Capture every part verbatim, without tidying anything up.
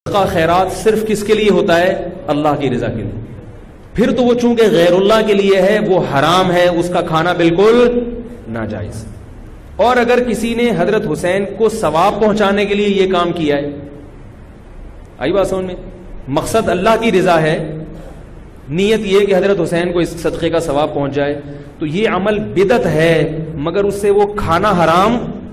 صدقہ خیرات صرف کس کے لیے ہوتا ہے؟ اللہ کی رضا کے لیے. پھر تو وہ چونکہ غیر اللہ کے لیے ہے وہ حرام ہے, اس کا کھانا بالکل ناجائز. اور اگر کسی نے حضرت حسین کو ثواب پہنچانے کے لیے یہ کام کیا ہے, آئی بات سمجھ میں, مقصد اللہ کی رضا ہے, نیت یہ کہ حضرت حسین کو اس صدقے کا ثواب پہنچ جائے, تو یہ عمل بدعت ہے, مگر اس سے وہ کھانا حرام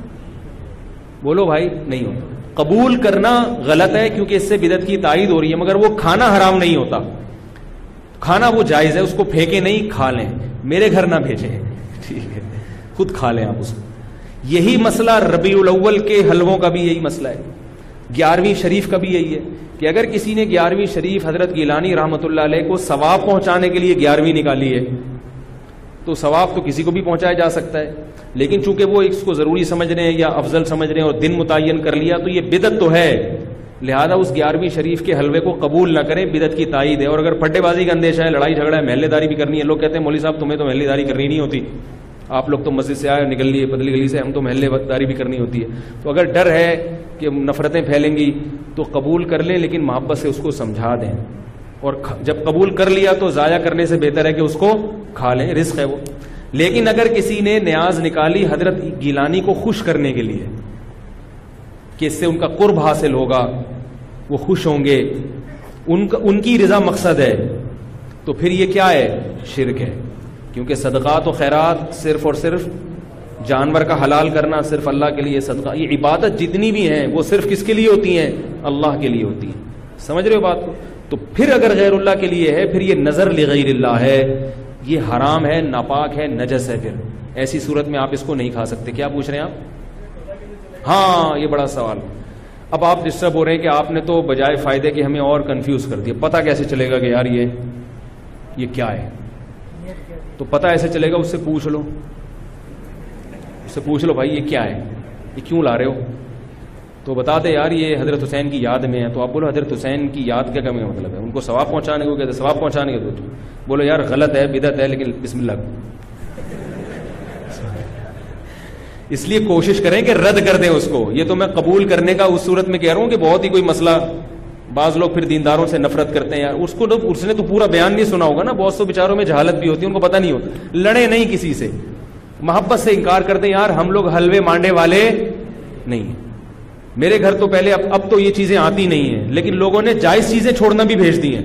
بولو بھائی نہیں ہوتا. قبول کرنا غلط ہے کیونکہ اس سے بدعت کی تائید ہو رہی ہے, مگر وہ کھانا حرام نہیں ہوتا. کھانا وہ جائز ہے, اس کو پھینکے نہیں, کھا لیں, میرے گھر نہ بھیجیں, ٹھیک ہے, خود کھا لیں آپ اس کو. یہی مسئلہ ربیع الاول کے حلووں کا بھی یہی مسئلہ ہے, گیارہویں شریف کا بھی یہی ہے کہ اگر کسی نے گیارہویں شریف حضرت گیلانی رحمۃ اللہ علیہ کو ثواب پہنچانے کے لیے گیارہویں نکالی ہے تو ثواب تو کسی کو بھی پہنچایا جا سکتا ہے, لیکن چونکہ وہ اس کو ضروری سمجھ رہے ہیں یا افضل سمجھ رہے ہیں اور دن متعین کر لیا تو یہ بدعت تو ہے, لہذا اس گیارہویں شریف کے حلوے کو قبول نہ کریں, بدعت کی تائید ہے. اور اگر پھڈے بازی کا اندیشہ ہے, لڑائی جھگڑا ہے, محلے داری بھی کرنی ہے, لوگ کہتے ہیں مولوی صاحب تمہیں تو محلے داری کرنی نہیں ہوتی, آپ لوگ تو مسجد سے آئے نکل لیے پتلی گلی سے, ہم تو محلے داری بھی کرنی ہوتی ہے. تو اگر ڈر ہے کہ نفرتیں پھیلیں گی تو قبول کر لیں, لیکن محبت سے اس کو سمجھا دیں, اور جب قبول کر لیا تو ضائع کرنے سے بہتر ہے کہ اس کو کھا لیں, رزق ہے وہ. لیکن اگر کسی نے نیاز نکالی حضرت گیلانی کو خوش کرنے کے لیے کہ اس سے ان کا قرب حاصل ہوگا, وہ خوش ہوں گے, ان کا ان کی رضا مقصد ہے, تو پھر یہ کیا ہے؟ شرک ہے. کیونکہ صدقات و خیرات صرف اور صرف جانور کا حلال کرنا صرف اللہ کے لیے صدقہ, یہ عبادت جتنی بھی ہیں وہ صرف کس کے لیے ہوتی ہیں؟ اللہ کے لیے ہوتی ہیں. سمجھ رہے ہو بات کو؟ تو پھر اگر غیر اللہ کے لیے ہے پھر یہ نظر لغیر اللہ ہے, یہ حرام ہے, ناپاک ہے, نجس ہے. پھر ایسی صورت میں آپ اس کو نہیں کھا سکتے. کیا پوچھ رہے ہیں آپ؟ ہاں یہ بڑا سوال. اب آپ ڈسٹرب ہو رہے ہیں کہ آپ نے تو بجائے فائدے کے ہمیں اور کنفیوز کر دیا. پتہ کیسے چلے گا کہ یار یہ یہ کیا ہے؟ تو پتہ ایسے چلے گا, اس سے پوچھ لو, اس سے پوچھ لو بھائی یہ کیا ہے, یہ کیوں لا رہے ہو, تو بتا دے یار یہ حضرت حسین کی یاد میں ہے. تو آپ بولو حضرت حسین کی یاد کیا کمی کا مطلب ہے؟ ان کو ثواب پہنچانے کو کہتے ہیں, ثواب پہنچانے کے تو بولو یار غلط ہے, بدعت ہے, لیکن بسم اللہ. اس لیے کوشش کریں کہ رد کر دیں اس کو. یہ تو میں قبول کرنے کا اس صورت میں کہہ رہا ہوں کہ بہت ہی کوئی مسئلہ, بعض لوگ پھر دینداروں سے نفرت کرتے ہیں, یار اس کو اس نے تو پورا بیان نہیں سنا ہوگا نا, بہت سو بیچاروں میں جہالت بھی ہوتی ہے, ان کو پتہ نہیں ہوتا. لڑے نہیں کسی سے, محبت سے انکار کرتے ہیں, یار ہم لوگ حلوے مانڈے والے نہیں ہیں. میرے گھر تو پہلے, اب اب تو یہ چیزیں آتی نہیں ہیں, لیکن لوگوں نے جائز چیزیں چھوڑنا بھی بھیج دی ہیں.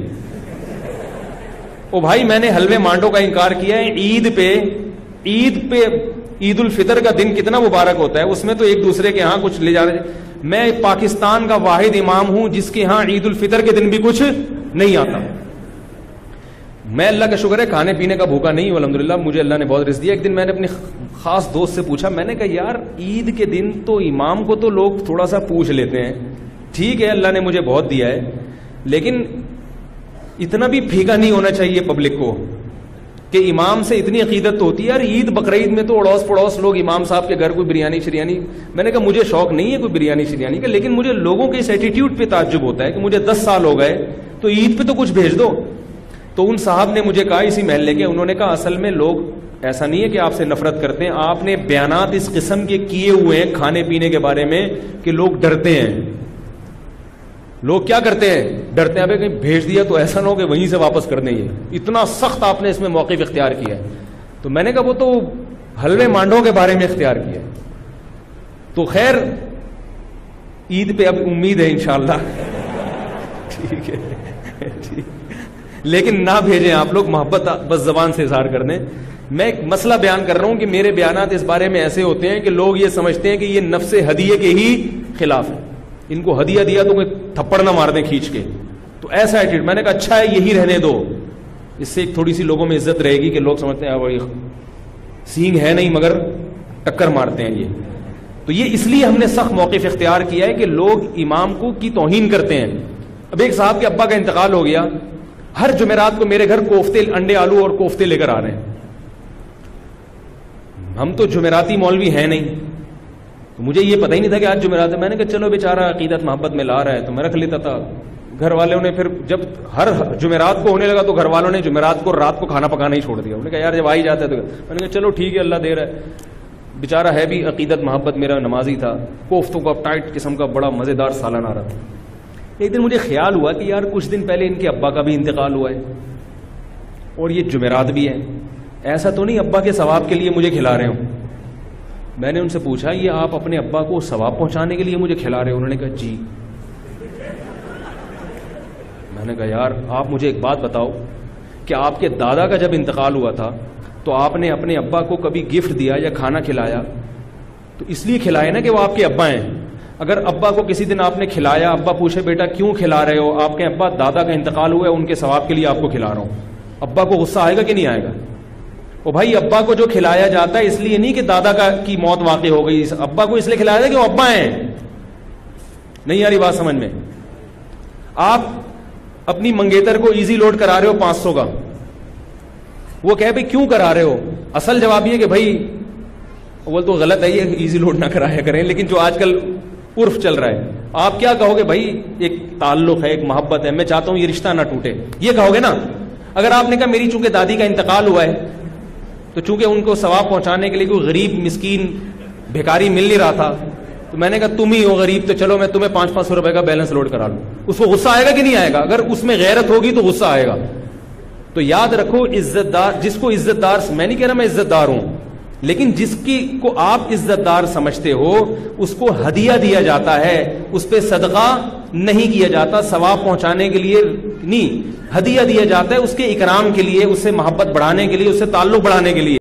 او بھائی میں نے حلوے مانڈوں کا انکار کیا ہے, عید پہ عید پہ عید الفطر کا دن کتنا مبارک ہوتا ہے, اس میں تو ایک دوسرے کے ہاں کچھ لے جا رہے ہیں. میں پاکستان کا واحد امام ہوں جس کے ہاں عید الفطر کے دن بھی کچھ نہیں آتا. میں اللہ کا شکر ہے کھانے پینے کا بھوکا نہیں ہوں الحمدللہ, مجھے اللہ نے بہت رزق دیا. ایک دن میں نے اپنی خاص دوست سے پوچھا, میں نے کہا یار عید کے دن تو امام کو تو لوگ تھوڑا سا پوچھ لیتے ہیں, ٹھیک ہے اللہ نے مجھے بہت دیا ہے, لیکن اتنا بھی پھیکا نہیں ہونا چاہیے پبلک کو کہ امام سے اتنی عقیدت تو ہوتی ہے. یار عید بقرعید میں تو اڑوس پڑوس لوگ امام صاحب کے گھر کوئی بریانی شریانی, میں نے کہا مجھے شوق نہیں ہے کوئی بریانی شریانی کا, لیکن مجھے لوگوں کے اس ایٹیٹیوڈ پہ تعجب ہوتا ہے کہ مجھے دس سال ہو گئے تو عید پہ تو کچھ بھیج دو. تو ان صاحب نے مجھے کہا اسی محلے کے, انہوں نے کہا اصل میں لوگ ایسا نہیں ہے کہ آپ سے نفرت کرتے ہیں, آپ نے بیانات اس قسم کے کیے ہوئے ہیں کھانے پینے کے بارے میں کہ لوگ ڈرتے ہیں. لوگ کیا کرتے ہیں, ڈرتے ہیں ابھی کہیں بھیج دیا تو ایسا نہ ہو کہ وہیں سے واپس کر دیں. یہ اتنا سخت آپ نے اس میں موقف اختیار کیا ہے. تو میں نے کہا وہ تو حلوے مانڈوں کے بارے میں اختیار کیا ہے. تو خیر عید پہ اب امید ہے انشاءاللہ, ٹھیک ہے, لیکن نہ بھیجیں آپ لوگ, محبت بس زبان سے اظہار کر دیں. میں ایک مسئلہ بیان کر رہا ہوں کہ میرے بیانات اس بارے میں ایسے ہوتے ہیں کہ لوگ یہ سمجھتے ہیں کہ یہ نفس ہدیے کے ہی خلاف ہے, ان کو ہدیہ دیا تو کوئی تھپڑ نہ مار دیں کھینچ کے, تو ایسا ایٹیٹیوڈ. میں نے کہا اچھا ہے یہی رہنے دو, اس سے ایک تھوڑی سی لوگوں میں عزت رہے گی کہ لوگ سمجھتے ہیں بڑی سینگ ہے نہیں مگر ٹکر مارتے ہیں یہ. تو یہ اس لیے ہم نے سخت موقف اختیار کیا ہے کہ لوگ امام کو کی توہین کرتے ہیں. اب ایک صاحب کے ابا کا انتقال ہو گیا, ہر جمعرات کو میرے گھر کوفتے, انڈے آلو اور کوفتے لے کر آ رہے ہیں. ہم تو جمعراتی مولوی ہیں نہیں, تو مجھے یہ پتہ ہی نہیں تھا کہ آج جمعرات ہے. میں نے کہا چلو بیچارہ عقیدت محبت میں لا رہا ہے تو میں رکھ لیتا تھا. گھر والوں نے پھر جب ہر جمعرات کو ہونے لگا تو گھر والوں نے جمعرات کو رات کو کھانا پکانا ہی چھوڑ دیا. انہوں نے کہا یار جب آ ہی جاتا ہے تو میں نے کہا چلو ٹھیک ہے اللہ دے رہا ہے. بیچارہ ہے بھی عقیدت محبت, میرا نمازی تھا. کوفتوں کا ٹائٹ قسم کا بڑا مزیدار سالن آ رہا تھا. ایک دن مجھے خیال ہوا کہ یار کچھ دن پہلے ان کے ابا کا بھی انتقال ہوا ہے اور یہ جمعرات بھی ہے، ایسا تو نہیں ابا کے ثواب کے لیے مجھے کھلا رہے ہوں؟ میں نے ان سے پوچھا یہ آپ اپنے ابا کو ثواب پہنچانے کے لیے مجھے کھلا رہے ہو؟ انہوں نے کہا جی۔ میں نے کہا یار آپ مجھے ایک بات بتاؤ کہ آپ کے دادا کا جب انتقال ہوا تھا تو آپ نے اپنے ابا کو کبھی گفٹ دیا یا کھانا کھلایا؟ تو اس لیے کھلایا نا کہ وہ آپ کے ابا ہیں۔ اگر ابا کو کسی دن آپ نے کھلایا، ابا پوچھے بیٹا کیوں کھلا رہے ہو؟ آپ کے ابا دادا کا انتقال ہوا ہے، ان کے ثواب کے لیے آپ کو کھلا رہا ہوں، ابا کو غصہ آئے گا کہ نہیں آئے گا؟ وہ بھائی ابا کو جو کھلایا جاتا ہے اس لیے نہیں کہ دادا کا کی موت واقع ہو گئی، ابا کو اس لیے کھلایا جاتا ہے کہ وہ ابا ہیں۔ نہیں آ رہی بات سمجھ میں؟ آپ اپنی منگیتر کو ایزی لوڈ کرا رہے ہو پانچ سو کا، وہ کہے بھائی کیوں کرا رہے ہو؟ اصل جواب یہ کہ بھائی وہ تو غلط ہے یہ ایزی لوڈ نہ کرایا کریں، لیکن جو آج کل عرف چل رہا ہے آپ کیا کہو گے؟ بھائی ایک تعلق ہے، ایک محبت ہے، میں چاہتا ہوں یہ رشتہ نہ ٹوٹے، یہ کہو گے نا۔ اگر آپ نے کہا میری چونکہ دادی کا انتقال ہوا ہے تو چونکہ ان کو ثواب پہنچانے کے لیے کوئی غریب مسکین بھیکاری مل نہیں رہا تھا تو میں نے کہا تم ہی ہو غریب تو چلو میں تمہیں پانچ پانچ سو روپے کا بیلنس لوڈ کرا لوں، اس کو غصہ آئے گا کہ نہیں آئے گا؟ اگر اس میں غیرت ہوگی تو غصہ آئے گا۔ تو یاد رکھو عزت دار، جس کو عزت دار، میں نہیں کہہ رہا میں عزت دار ہوں، لیکن جس کی کو آپ عزت دار سمجھتے ہو اس کو ہدیہ دیا جاتا ہے، اس پہ صدقہ نہیں کیا جاتا، ثواب پہنچانے کے لیے نہیں، ہدیہ دیا جاتا ہے اس کے اکرام کے لیے، اس سے محبت بڑھانے کے لیے، اس سے تعلق بڑھانے کے لیے۔